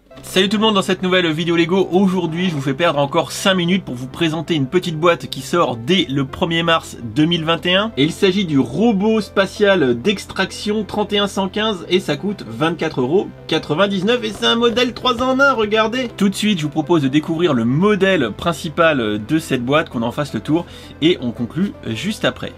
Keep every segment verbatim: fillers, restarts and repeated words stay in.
Salut tout le monde, dans cette nouvelle vidéo Lego, aujourd'hui je vous fais perdre encore cinq minutes pour vous présenter une petite boîte qui sort dès le premier mars deux mille vingt et un. Et il s'agit du robot spatial d'extraction trente et un cent quinze et ça coûte vingt-quatre euros quatre-vingt-dix-neuf et c'est un modèle trois en un, regardez. Tout de suite je vous propose de découvrir le modèle principal de cette boîte, qu'on en fasse le tour et on conclut juste après.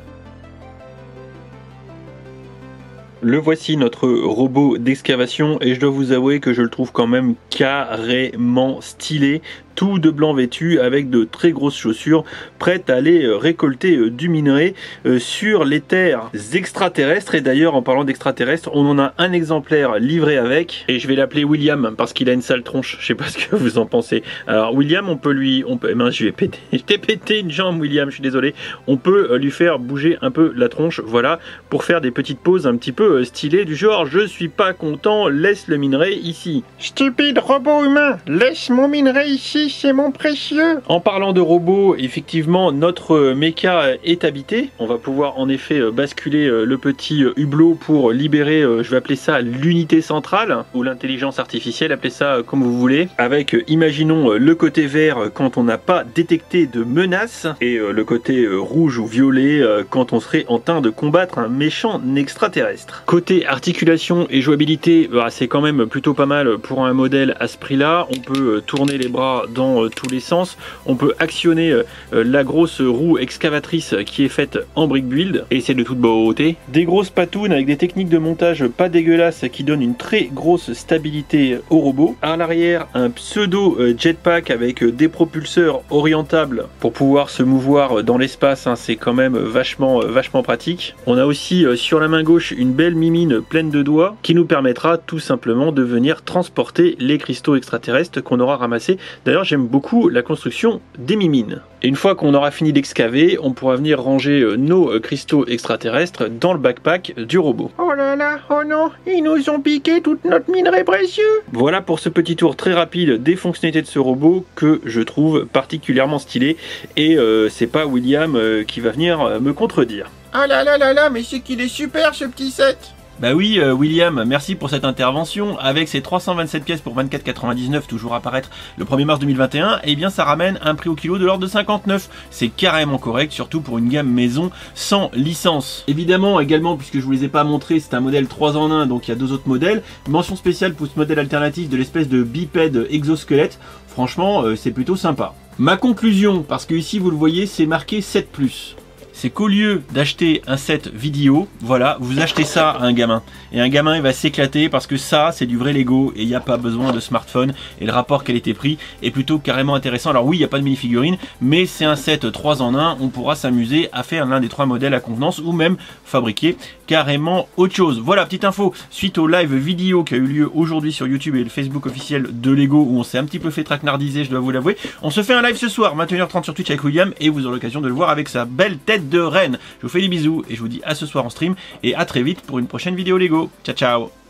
Le voici, notre robot d'excavation, et je dois vous avouer que je le trouve quand même carrément stylé. Tout de blanc vêtu avec de très grosses chaussures, prêtes à aller récolter du minerai sur les terres extraterrestres. Et d'ailleurs, en parlant d'extraterrestres, on en a un exemplaire livré avec, et je vais l'appeler William parce qu'il a une sale tronche. Je sais pas ce que vous en pensez. Alors William, on peut lui, on peut, eh ben, je vais péter, je t'ai pété une jambe William, je suis désolé. On peut lui faire bouger un peu la tronche, voilà, pour faire des petites pauses un petit peu stylées du genre je suis pas content, laisse le minerai ici. Stupide robot humain, laisse mon minerai ici. C'est mon précieux. En parlant de robots, effectivement, notre méca est habité. On va pouvoir en effet basculer le petit hublot pour libérer, je vais appeler ça l'unité centrale, ou l'intelligence artificielle, appelez ça comme vous voulez. Avec, imaginons, le côté vert quand on n'a pas détecté de menace, et le côté rouge ou violet quand on serait en train de combattre un méchant extraterrestre. Côté articulation et jouabilité, c'est quand même plutôt pas mal pour un modèle à ce prix-là. On peut tourner les bras dans tous les sens, on peut actionner la grosse roue excavatrice qui est faite en brick build et c'est de toute beauté. Des grosses patounes avec des techniques de montage pas dégueulasses qui donnent une très grosse stabilité au robot. À l'arrière, un pseudo jetpack avec des propulseurs orientables pour pouvoir se mouvoir dans l'espace, hein, c'est quand même vachement vachement pratique. On a aussi sur la main gauche une belle mimine pleine de doigts qui nous permettra tout simplement de venir transporter les cristaux extraterrestres qu'on aura ramassés. D'ailleurs, j'aime beaucoup la construction des mimines. Et une fois qu'on aura fini d'excaver, on pourra venir ranger nos cristaux extraterrestres dans le backpack du robot. Oh là là, oh non, ils nous ont piqué toute notre minerai précieux. Voilà pour ce petit tour très rapide des fonctionnalités de ce robot que je trouve particulièrement stylé. Et euh, c'est pas William euh, qui va venir me contredire. Ah là là là là, mais c'est qu'il est super ce petit set. Bah oui, euh, William, merci pour cette intervention. Avec ces trois cent vingt-sept pièces pour vingt-quatre quatre-vingt-dix-neuf, toujours à paraître le premier mars deux mille vingt et un, eh bien ça ramène un prix au kilo de l'ordre de cinquante-neuf. C'est carrément correct, surtout pour une gamme maison sans licence. Évidemment, également, puisque je vous les ai pas montrés, c'est un modèle trois en un, donc il y a deux autres modèles. Mention spéciale pour ce modèle alternatif de l'espèce de bipède exosquelette. Franchement, euh, c'est plutôt sympa. Ma conclusion, parce que ici vous le voyez, c'est marqué sept plus. C'est qu'au lieu d'acheter un set vidéo, voilà, vous achetez ça à un gamin. Et un gamin, il va s'éclater parce que ça, c'est du vrai Lego et il n'y a pas besoin de smartphone. Et le rapport qualité-prix est plutôt carrément intéressant. Alors oui, il n'y a pas de mini-figurine, mais c'est un set trois en un. On pourra s'amuser à faire l'un des trois modèles à contenance ou même fabriquer carrément autre chose. Voilà, petite info, suite au live vidéo qui a eu lieu aujourd'hui sur YouTube et le Facebook officiel de Lego où on s'est un petit peu fait traquenardiser, je dois vous l'avouer. On se fait un live ce soir, vingt et une heures trente sur Twitch avec William et vous aurez l'occasion de le voir avec sa belle tête de reine. Je vous fais des bisous et je vous dis à ce soir en stream et à très vite pour une prochaine vidéo Lego. Ciao ciao.